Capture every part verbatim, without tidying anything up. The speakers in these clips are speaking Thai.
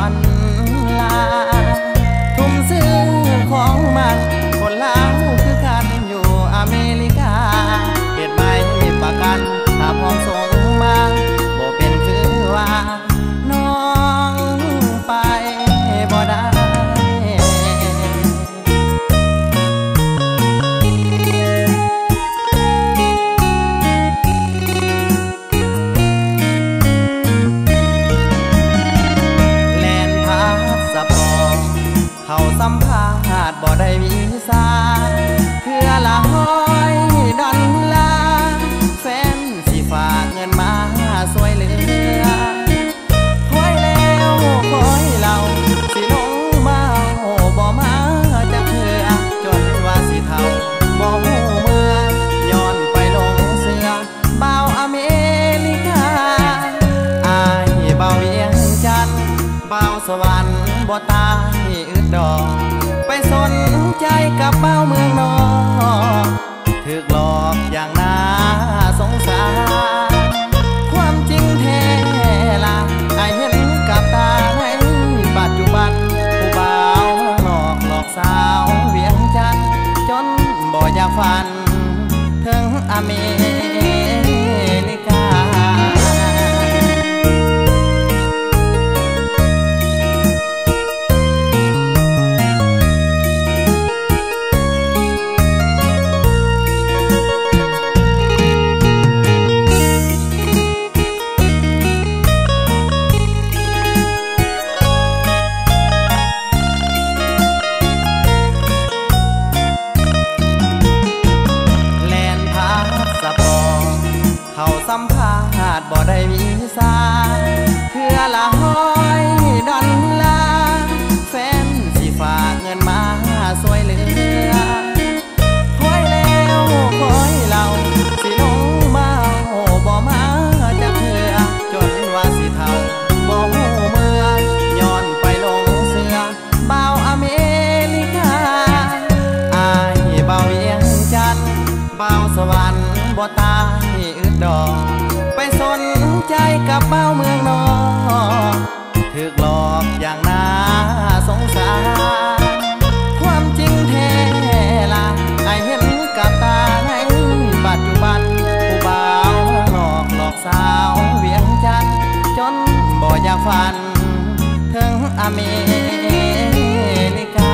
อนลาทุ่มซื้อของมันคนลาวคือกันอยู่อเมริกาเหตุใบประกันถ้าพร้อมส่งมาบ่เป็นคือว่าน้องไปบ่ได้เขาสัมภาษณ์บ่ได้วีซ่าเพื่อละห้อยดอลลาร์แฟนสิฝากเงินมาสวยเหลือคอยแล้วคอยเราสิลงมาบ่มาจะเถื่อจนว่าสิเท่าบ่หูเมื่อย้อนไปลงเสือบ่าวอเมริกาอายบ่าวเวียงจันทน์บ่าวสวรรค์บ่ตายอึดดอกไปสนใจกับเป้าเมืองนอกถูกหลอกอย่างน่าสงสารความจริงแท้ล่ะไอ้เห็นกับตาในปัจจุบันผู้บ่าวเมืองนอกหลอกสาวเวียงจันทน์จนบ่อยากฝันถึงอเมริกาเขาสัมภาษณ์บ่ได้วีซ่าเพื่อละห้อยดอลลาร์แฟนสิฝากเงินมาสวยเหลือคอยแล้วคอยเราสิลงมาบ่มาจะเถื่อจนว่าสิเท่าบ่หูเมื่อย้อนไปลงเสือบ่าวอเมริกาอายบ่าวเวียงจันทน์บ่าวสวรรค์บ่ตายอึดดอกไปสนใจกับเป้าเมืองนอกถูกหลอกอย่างน่าสงสารความจริงแท้ล่ะไอ้เห็นกับตาในปัจจุบันผู้บ่าวเมืองนอกหลอกสาวเวียงจันทน์จนบ่อยากฝันถึงอเมริกา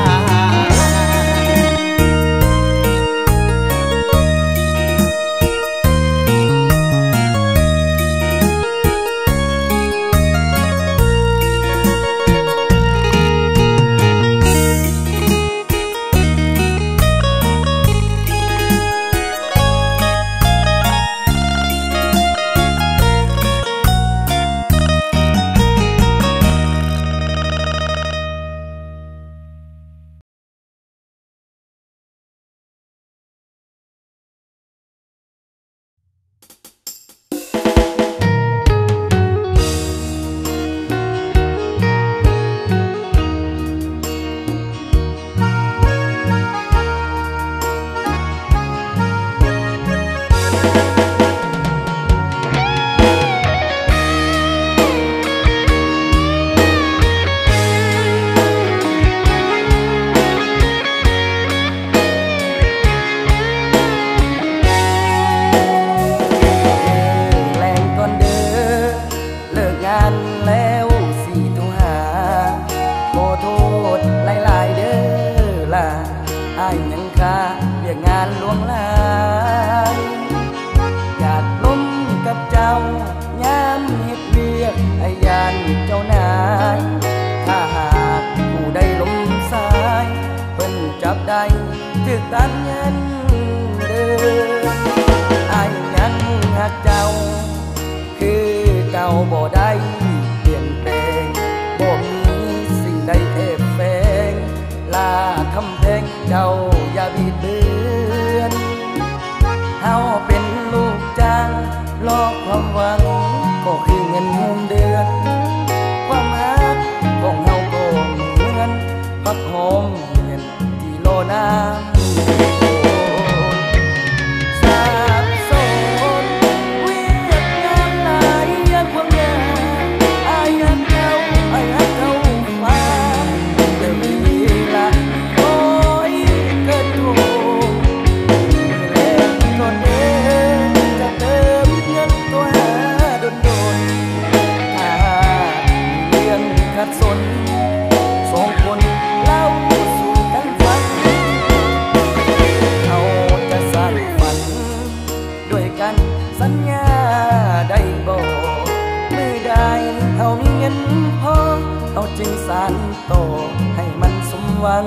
วัง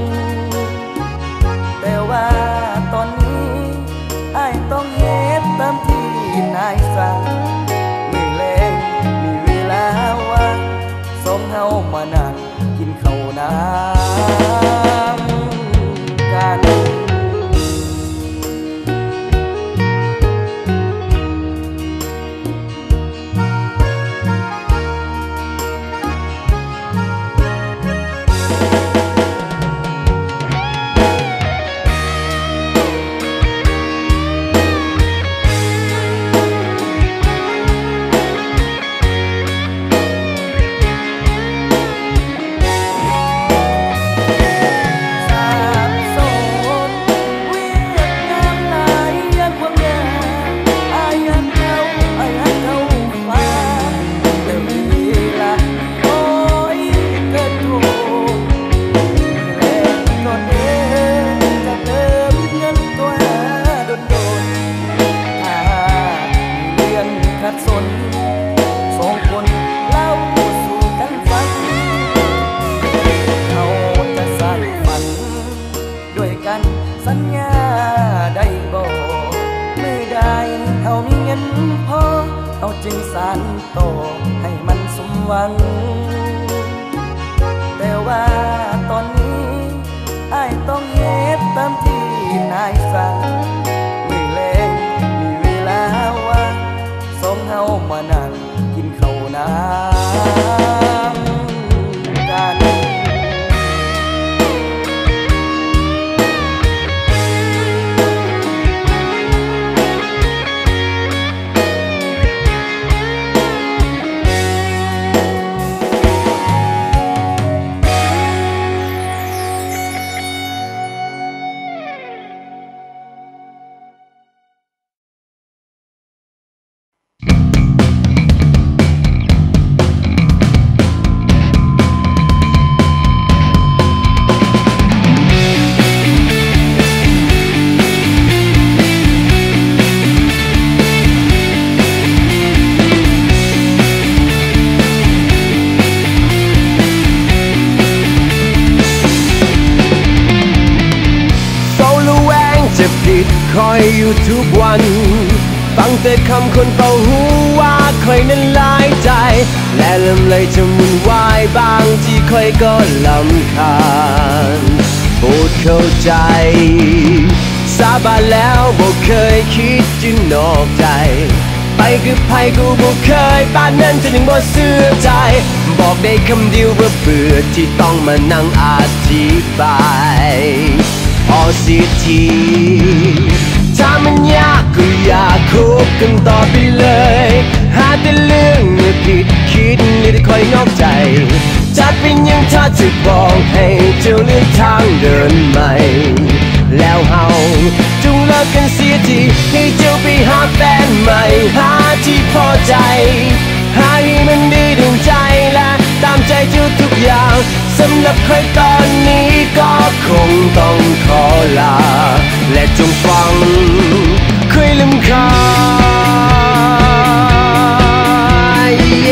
แต่ว่าตอนนี้อ้ายต้องเฮ็ดตามที่นายสั่งมื้อแลงมีเวลาว่างสองเฮามานั่งกินข้าวน้ำกันสัญญาได้บอกมือใดเอามีเงินพอเอาจึงสานต่อให้มันสมหวังแต่ว่าตอนนี้อ้ายต้องเฮ็ดตามที่นายสั่งมือแลงมีเวลาว่างสองเฮามานั่งกินข้าวน้ำกันคอยอยู่ทุกวันฟังแต่คำคนเป่าหูว่าใครนั้นหลายใจและลำเลยจะมุ่นวายบางที่ใครก็ลำคาญโปรดเข้าใจสาบานแล้วบอกเคยคิดจะนอกใจไปคือไผกูบอกเคยบ้านนั้นจะถึงบ่เสื่อใจบอกได้คำเดียวว่าเบื่อที่ต้องมานั่งอธิบายพอเสียทีถ้ามันยากก็อยากคบกันต่อไปเลยหาแต่เรื่องผิดคิดนี่ได้คอยนอกใจจะเป็นยังถ้าจะบอกให้เจ้าเลือกทางเดินใหม่แล้วเฮาจงเลิกกันเสียทีให้เจ้าไปหาแฟนใหม่หาที่พอใจหาให้มันดีดึงใจและตามใจเจ้าทุกอย่างสำหรับใครตอนนี้ก็คงต้องขอลาและจงฟังเคยลืมคาย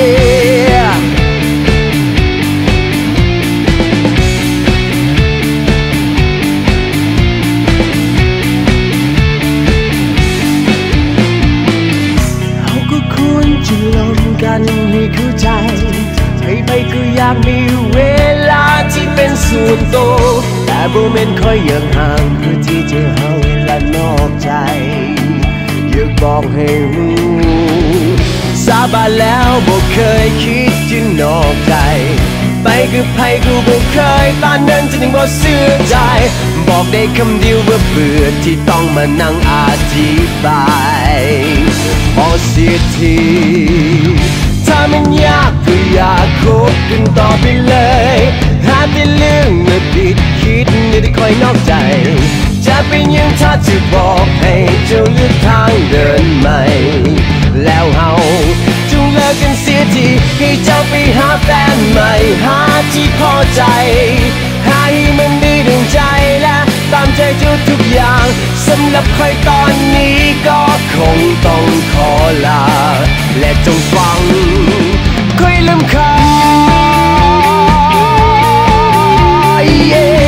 เราก็ควรจะลงกันให้เข้าใจไปก็อยากมีเวลาที่เป็นส่วนตัวแต่บ่แม่นค่อยอยากห่างเพื่อที่จะหาเวลานอกใจอยากบอกให้รู้สาบานแล้วบ่เคยคิดจะนอกใจไปกับไผกูบ่เคยตอนนั้นจะถึงบ่เสื่อใจบอกได้คำเดียวว่าเบื่อที่ต้องมานั่งอธิบายพอเสียทีถ้ามันยากก็อยากคบกันต่อไปเลยหาแต่เรื่องไม่ผิดคิดไม่ได้คอยนอกใจจะเป็นยังถ้าจะบอกให้เจ้าเลือกทางเดินใหม่แล้วเฮาจงเลิกกันเสียทีให้เจ้าไปหาแฟนใหม่หาที่พอใจหาให้มันดีดึงใจและตามใจเจ้าทุกอย่างสำหรับใครตอนนี้ก็คงต้องขอลาและจงฟังเคยลืมคาย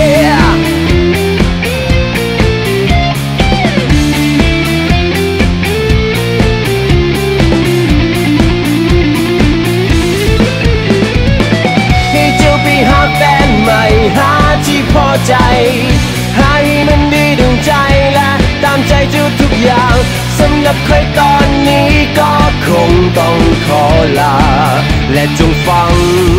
สำหรับใครตอนนี้ก็คงต้องขอลาและจงฟัง